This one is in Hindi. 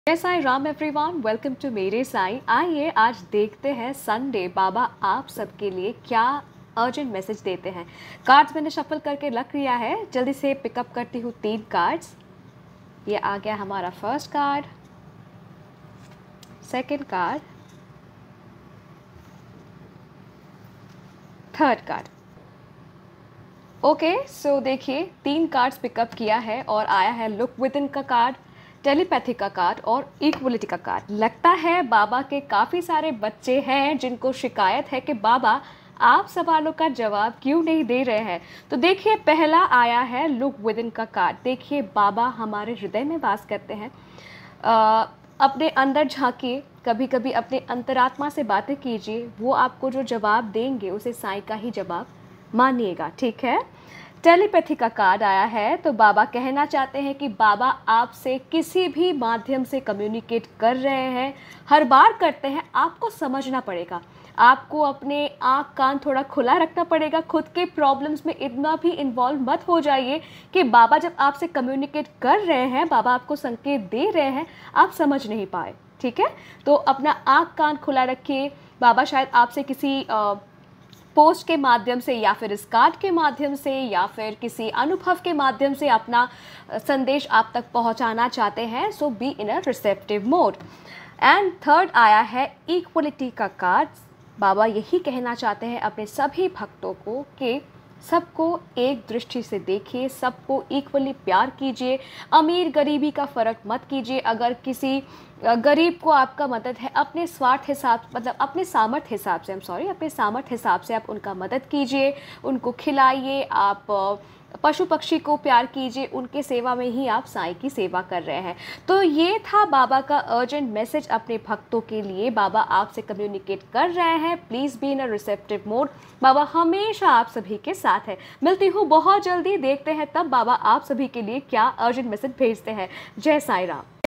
जय Sai Ram everyone, welcome to मेरे साई। आइए आज देखते हैं संडे बाबा आप सबके लिए क्या अर्जेंट मैसेज देते हैं। कार्ड्स मैंने शफल करके रख लिया है, जल्दी से पिकअप करती हूँ 3 कार्ड्स। ये आ गया हमारा first card, second card, third card. Okay, so देखिए 3 कार्ड्स पिकअप किया है और आया है लुक विद इन का कार्ड, टेलीपैथी का कार्ड और इक्वलिटी का कार्ड। लगता है बाबा के काफ़ी सारे बच्चे हैं जिनको शिकायत है कि बाबा आप सवालों का जवाब क्यों नहीं दे रहे हैं। तो देखिए पहला आया है लुक विद इन का कार्ड। देखिए बाबा हमारे हृदय में वास करते हैं। अपने अंदर झांकिए, कभी कभी अपने अंतरात्मा से बातें कीजिए, वो आपको जो जवाब देंगे उसे साईं का ही जवाब मानिएगा, ठीक है। टेलीपैथी का कार्ड आया है, तो बाबा कहना चाहते हैं कि बाबा आपसे किसी भी माध्यम से कम्युनिकेट कर रहे हैं, हर बार करते हैं। आपको समझना पड़ेगा, आपको अपने आँख कान थोड़ा खुला रखना पड़ेगा। खुद के प्रॉब्लम्स में इतना भी इन्वॉल्व मत हो जाइए कि बाबा जब आपसे कम्युनिकेट कर रहे हैं, बाबा आपको संकेत दे रहे हैं, आप समझ नहीं पाए, ठीक है। तो अपना आँख कान खुला रखिए। बाबा शायद आपसे किसी पोस्ट के माध्यम से या फिर इस कार्ड के माध्यम से या फिर किसी अनुभव के माध्यम से अपना संदेश आप तक पहुंचाना चाहते हैं। So be in a receptive mode. And third आया है इक्वलिटी का कार्ड। बाबा यही कहना चाहते हैं अपने सभी भक्तों को कि सबको एक दृष्टि से देखिए, सबको इक्वली प्यार कीजिए, अमीर गरीबी का फ़र्क मत कीजिए। अगर किसी गरीब को आपका मदद है, अपने स्वार्थ हिसाब मतलब अपने सामर्थ्य हिसाब से अपने सामर्थ्य हिसाब से आप उनका मदद कीजिए, उनको खिलाइए। आप पशु पक्षी को प्यार कीजिए, उनके सेवा में ही आप साईं की सेवा कर रहे हैं। तो ये था बाबा का अर्जेंट मैसेज अपने भक्तों के लिए। बाबा आपसे कम्युनिकेट कर रहे हैं, please be in a receptive mode. बाबा हमेशा आप सभी के साथ है। मिलती हूँ बहुत जल्दी, देखते हैं तब बाबा आप सभी के लिए क्या अर्जेंट मैसेज भेजते हैं। जय साई राम।